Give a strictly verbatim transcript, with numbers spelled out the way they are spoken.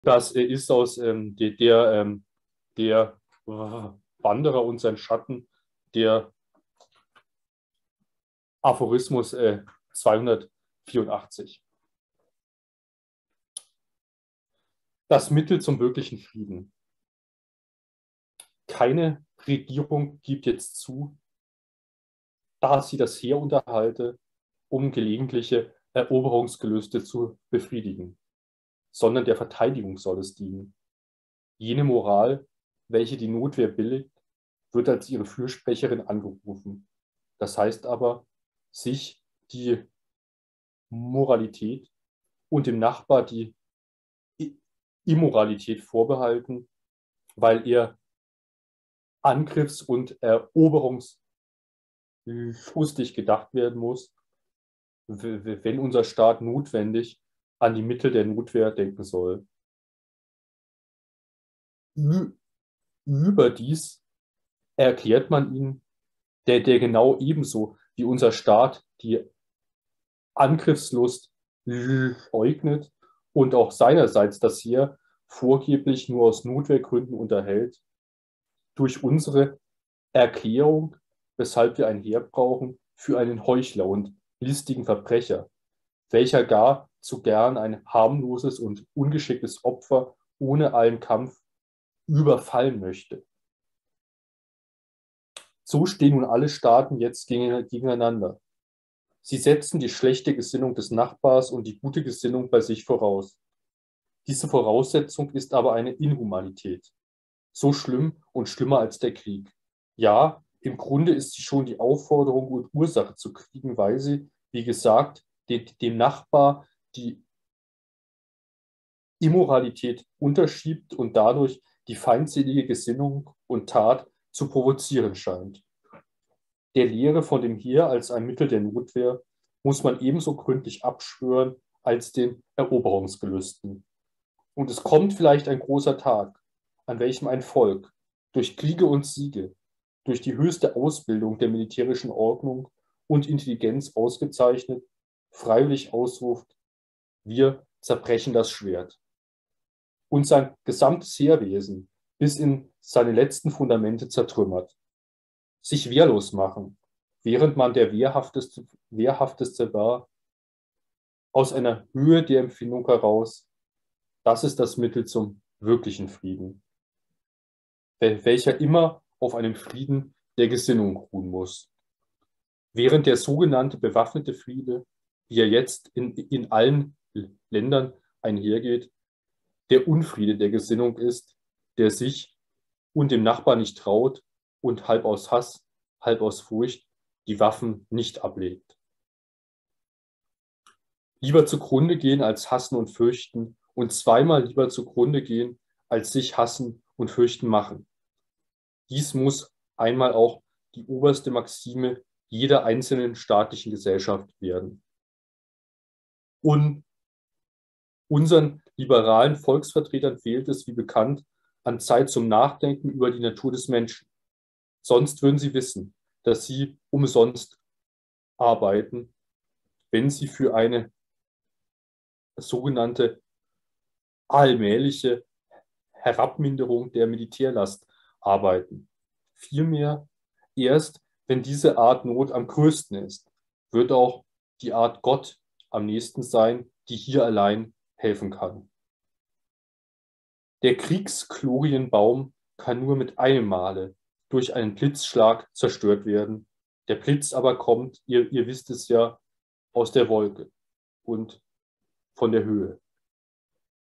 Das äh, ist aus ähm, der, der, ähm, der äh, Wanderer und sein Schatten, der Aphorismus äh, zweihundertvierundachtzig. Das Mittel zum wirklichen Frieden. Keine Regierung gibt jetzt zu, da sie das Heer unterhalte, um gelegentliche Eroberungsgelüste zu befriedigen, sondern der Verteidigung soll es dienen. Jene Moral, welche die Notwehr billigt, wird als ihre Fürsprecherin angerufen. Das heißt aber, sich die Moralität und dem Nachbar die Immoralität vorbehalten, weil er angriffs- und eroberungslustig gedacht werden muss, wenn unser Staat notwendig an die Mittel der Notwehr denken soll. Überdies erklärt man ihn, der, der genau ebenso wie unser Staat die Angriffslust leugnet und auch seinerseits das Heer vorgeblich nur aus Notwehrgründen unterhält, durch unsere Erklärung, weshalb wir ein Heer brauchen, für einen Heuchler und listigen Verbrecher, welcher gar zu gern ein harmloses und ungeschicktes Opfer ohne allen Kampf überfallen möchte. So stehen nun alle Staaten jetzt gegeneinander. Sie setzen die schlechte Gesinnung des Nachbars und die gute Gesinnung bei sich voraus. Diese Voraussetzung ist aber eine Inhumanität, so schlimm und schlimmer als der Krieg. Ja, im Grunde ist sie schon die Aufforderung und Ursache zu kriegen, weil sie, wie gesagt, dem, dem Nachbar die Immoralität unterschiebt und dadurch die feindselige Gesinnung und Tat zu provozieren scheint. Der Lehre von dem Heer als ein Mittel der Notwehr muss man ebenso gründlich abschwören als den Eroberungsgelüsten. Und es kommt vielleicht ein großer Tag, an welchem ein Volk durch Kriege und Siege, durch die höchste Ausbildung der militärischen Ordnung und Intelligenz ausgezeichnet, freiwillig ausruft, wir zerbrechen das Schwert. Und sein gesamtes Heerwesen bis in seine letzten Fundamente zertrümmert. Sich wehrlos machen, während man der wehrhafteste, wehrhafteste war, aus einer Höhe der Empfindung heraus, das ist das Mittel zum wirklichen Frieden, welcher immer auf einem Frieden der Gesinnung ruhen muss. Während der sogenannte bewaffnete Friede, wie er jetzt in, in allen Ländern einhergeht, der Unfriede der Gesinnung ist, der sich und dem Nachbar nicht traut und halb aus Hass, halb aus Furcht die Waffen nicht ablegt. Lieber zugrunde gehen als hassen und fürchten und zweimal lieber zugrunde gehen, als sich hassen und fürchten machen. Dies muss einmal auch die oberste Maxime jeder einzelnen staatlichen Gesellschaft werden. Und unseren liberalen Volksvertretern fehlt es, wie bekannt, an Zeit zum Nachdenken über die Natur des Menschen. Sonst würden sie wissen, dass sie umsonst arbeiten, wenn sie für eine sogenannte allmähliche Herabminderung der Militärlast arbeiten. Vielmehr, erst wenn diese Art Not am größten ist, wird auch die Art Gott am nächsten sein, die hier allein helfen kann. Der Kriegsglorienbaum kann nur mit einem Male durch einen Blitzschlag zerstört werden. Der Blitz aber kommt, ihr, ihr wisst es ja, aus der Wolke und von der Höhe.